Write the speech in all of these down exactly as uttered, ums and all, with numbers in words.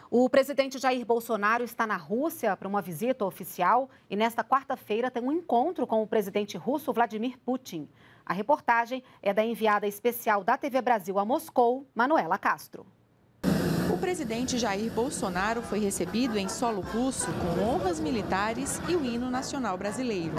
O presidente Jair Bolsonaro está na Rússia para uma visita oficial e nesta quarta-feira tem um encontro com o presidente russo Vladimir Putin. A reportagem é da enviada especial da T V Brasil a Moscou, Manuela Castro. O presidente Jair Bolsonaro foi recebido em solo russo com honras militares e o hino nacional brasileiro.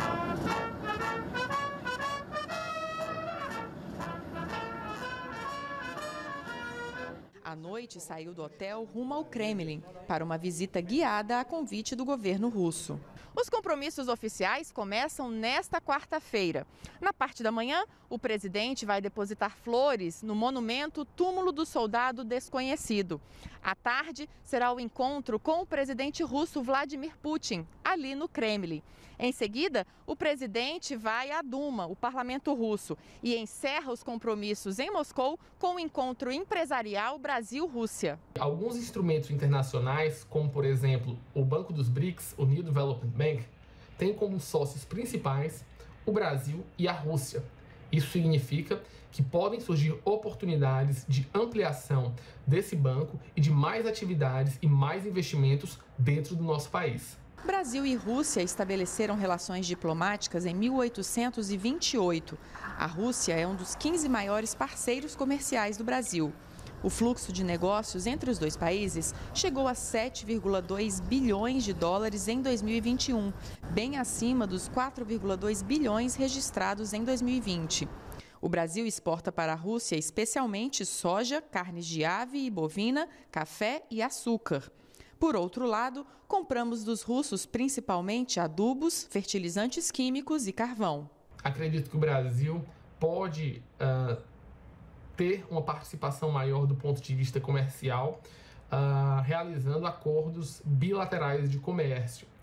À noite, saiu do hotel rumo ao Kremlin para uma visita guiada a convite do governo russo. Os compromissos oficiais começam nesta quarta-feira. Na parte da manhã, o presidente vai depositar flores no monumento Túmulo do Soldado Desconhecido. À tarde, será o encontro com o presidente russo Vladimir Putin, ali no Kremlin. Em seguida, o presidente vai à Duma, o parlamento russo, e encerra os compromissos em Moscou com o encontro empresarial Brasil-Rússia. Alguns instrumentos internacionais, como por exemplo o Banco dos BRICS, o New Development Bank, têm como sócios principais o Brasil e a Rússia. Isso significa que podem surgir oportunidades de ampliação desse banco e de mais atividades e mais investimentos dentro do nosso país. Brasil e Rússia estabeleceram relações diplomáticas em mil oitocentos e vinte e oito. A Rússia é um dos quinze maiores parceiros comerciais do Brasil. O fluxo de negócios entre os dois países chegou a sete vírgula dois bilhões de dólares em dois mil e vinte e um, bem acima dos quatro vírgula dois bilhões registrados em dois mil e vinte. O Brasil exporta para a Rússia especialmente soja, carnes de ave e bovina, café e açúcar. Por outro lado, compramos dos russos principalmente adubos, fertilizantes químicos e carvão. Acredito que o Brasil pode uh, ter uma participação maior do ponto de vista comercial, uh, realizando acordos bilaterais de comércio.